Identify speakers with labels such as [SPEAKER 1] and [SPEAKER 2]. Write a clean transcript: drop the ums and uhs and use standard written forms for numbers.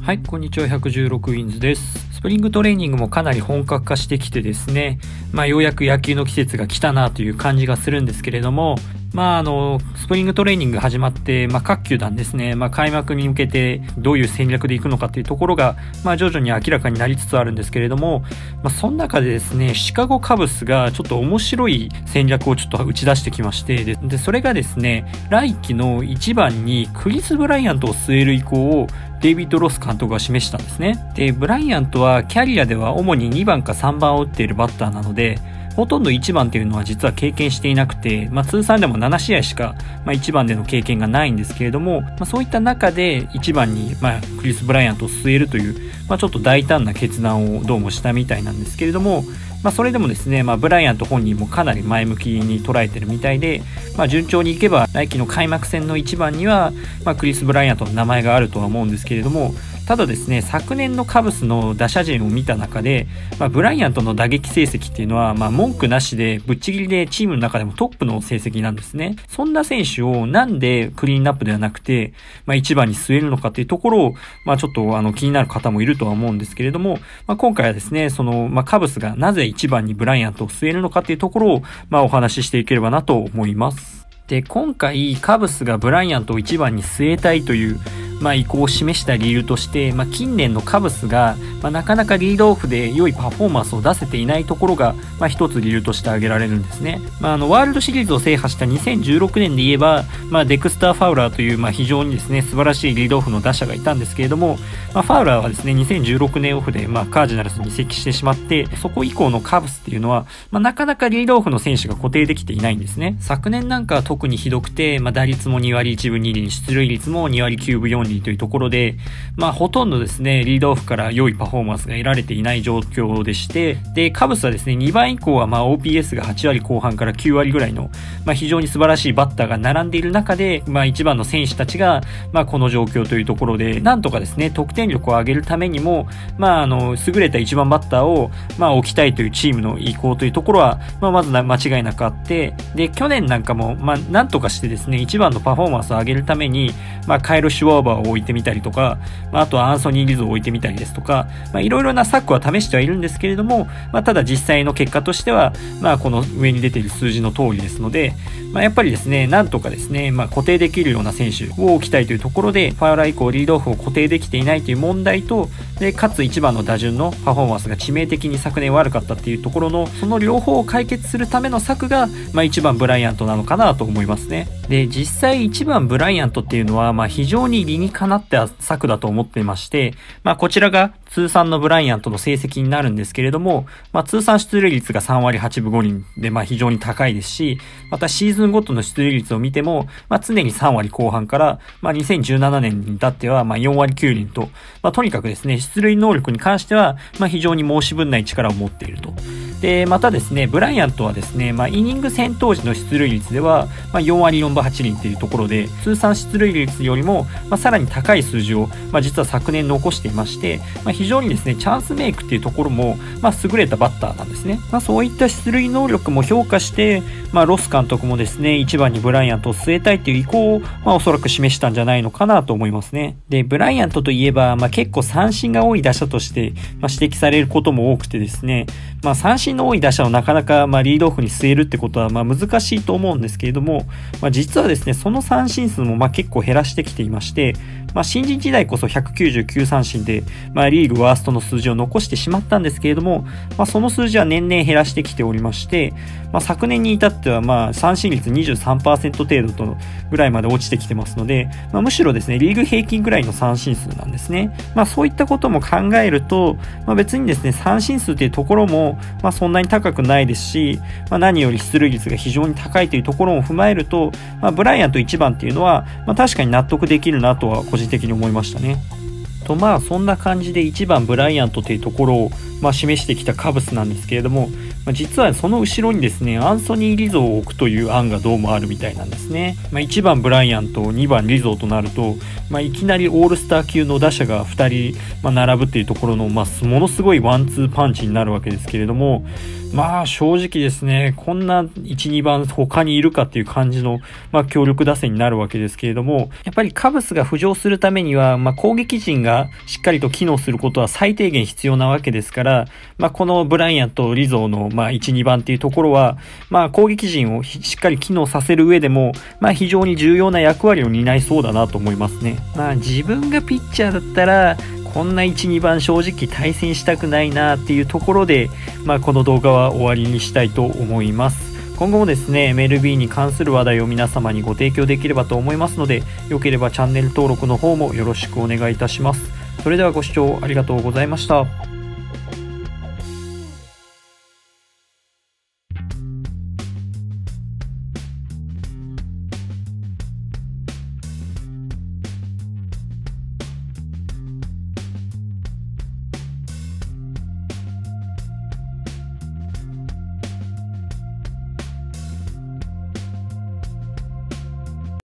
[SPEAKER 1] はい、こんにちは。116ウィンズです。スプリングトレーニングもかなり本格化してきてですね、ようやく野球の季節が来たなという感じがするんですけれども、スプリングトレーニング始まって、各球団ですね、開幕に向けてどういう戦略でいくのかっていうところが、徐々に明らかになりつつあるんですけれども、その中でですね、シカゴカブスがちょっと面白い戦略をちょっと打ち出してきまして、で、それがですね、来季の1番にクリス・ブライアントを据える意向をデイビッド・ロス監督が示したんですね。で、ブライアントはキャリアでは主に2番か3番を打っているバッターなので、ほとんど1番っていうのは実は経験していなくて、通算でも7試合しか、1番での経験がないんですけれども、そういった中で1番に、クリス・ブライアントを据えるという、ちょっと大胆な決断をどうもしたみたいなんですけれども、それでもですね、ブライアント本人もかなり前向きに捉えてるみたいで、順調にいけば来季の開幕戦の1番には、クリス・ブライアントの名前があるとは思うんですけれども、ただですね、昨年のカブスの打者陣を見た中で、ブライアントの打撃成績っていうのは、文句なしでぶっちぎりでチームの中でもトップの成績なんですね。そんな選手をなんでクリーンナップではなくて、1番に据えるのかっていうところを、ちょっと気になる方もいるとは思うんですけれども、今回はですね、カブスがなぜ1番にブライアントを据えるのかっていうところを、お話ししていければなと思います。で、今回カブスがブライアントを1番に据えたいという意向を示した理由として、近年のカブスが、なかなかリードオフで良いパフォーマンスを出せていないところが、一つ理由として挙げられるんですね。ワールドシリーズを制覇した2016年で言えば、デクスター・ファウラーという、非常にですね、素晴らしいリードオフの打者がいたんですけれども、ファウラーはですね、2016年オフで、カージナルスに移籍してしまって、そこ以降のカブスっていうのは、なかなかリードオフの選手が固定できていないんですね。昨年なんかは特にひどくて、打率も2割1分2厘、出塁率も2割9分4厘というところで、ほとんどですね、リードオフから良いパフォーマンスが得られていない状況でして、で、カブスはですね、2番以降はOPS が8割後半から9割ぐらいの、非常に素晴らしいバッターが並んでいる中で、1番の選手たちが、この状況というところで、なんとかですね、得点力を上げるためにも、優れた1番バッターを、置きたいというチームの意向というところは、まず間違いなくあって、で、去年なんかも、なんとかしてですね、1番のパフォーマンスを上げるために、カイル・シュワーバーを置いてみたりとか、あとはアンソニー・リズを置いてみたりですとか、いろいろな策は試してはいるんですけれども、ただ実際の結果としては、この上に出ている数字の通りですので、やっぱりですね、なんとかですね、固定できるような選手を置きたいというところで、ファウラー以降リードオフを固定できていないという問題と、で、かつ1番の打順のパフォーマンスが致命的に昨年悪かったっていうところの、その両方を解決するための策が、1番ブライアントなのかなと思いますね。で、実際1番ブライアントっていうのは、非常に理にかなった策だと思っていまして、こちらが通算のブライアントの成績になるんですけれども、通算出塁率が3割8分5厘で、非常に高いですし、またシーズンごとの出塁率を見ても、常に3割後半から、2017年に至っては、4割9厘と、とにかくですね、出塁能力に関しては、非常に申し分ない力を持っていると。で、またですね、ブライアントはですね、イニング戦闘時の出塁率では、4割4分8厘っていうところで、通算出塁率よりも、さらに高い数字を、実は昨年残していまして、非常にですね、チャンスメイクっていうところも、優れたバッターなんですね。そういった出塁能力も評価して、ロス監督もですね、1番にブライアントを据えたいという意向を、おそらく示したんじゃないのかなと思いますね。で、ブライアントといえば、結構三振が多い打者として、指摘されることも多くてですね、三振の多い打者をなかなか、リードオフに据えるってことは、難しいと思うんですけれども、実はですね、その三振数も結構減らしてきていまして、新人時代こそ199三振で、リーグワーストの数字を残してしまったんですけれども、その数字は年々減らしてきておりまして、昨年に至っては三振率 23% 程度とぐらいまで落ちてきてますので、むしろですね、リーグ平均ぐらいの三振数なんですね。そういったことも考えると、別にですね、三振数というところも、そんなに高くないですし、何より出塁率が非常に高いというところも踏まえると、ブライアント1番っていうのは、確かに納得できるなとは個人的に思いましたね。とそんな感じで1番ブライアントというところを、示してきたカブスなんですけれども、 実はその後ろにですね、アンソニー・リゾを置くという案がどうもあるみたいなんですね。1番ブライアンと2番リゾとなると、いきなりオールスター級の打者が2人、並ぶっていうところの、ものすごいワンツーパンチになるわけですけれども、正直ですね、こんな1、2番他にいるかっていう感じの、強力打線になるわけですけれども、やっぱりカブスが浮上するためには、攻撃陣がしっかりと機能することは最低限必要なわけですから、このブライアンとリゾの、1、2番っていうところは、攻撃陣をしっかり機能させる上でも、非常に重要な役割を担いそうだなと思いますね。自分がピッチャーだったら、こんな1、2番正直対戦したくないなっていうところで、この動画は終わりにしたいと思います。今後もですね、MLB に関する話題を皆様にご提供できればと思いますので、よければチャンネル登録の方もよろしくお願いいたします。それではご視聴ありがとうございました。